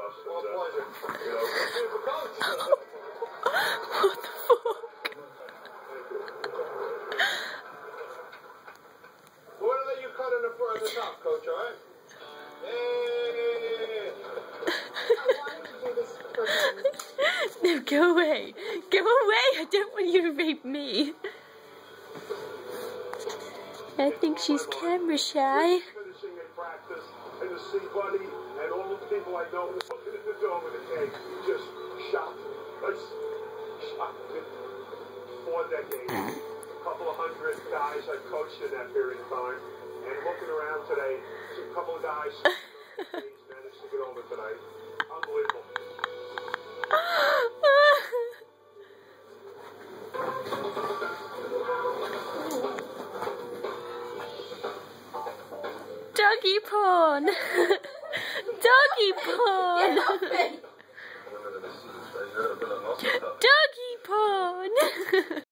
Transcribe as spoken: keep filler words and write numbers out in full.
Well, pleasure. You know, What the fuck? We're gonna let you cut in the front of the top, Coach, all right? Hey! No, go away. Go away. I don't want you to rape me. I think she's camera shy. Finishing in practice, and to see Buddy and all the people I know looking at the dome with the cake, just shocked. Just shocked. Four decades, a couple of hundred guys I coached in that period of time, and looking around today, a couple of guys managed to get over tonight. Unbelievable. Doggy porn! Doggy porn! Doggy porn!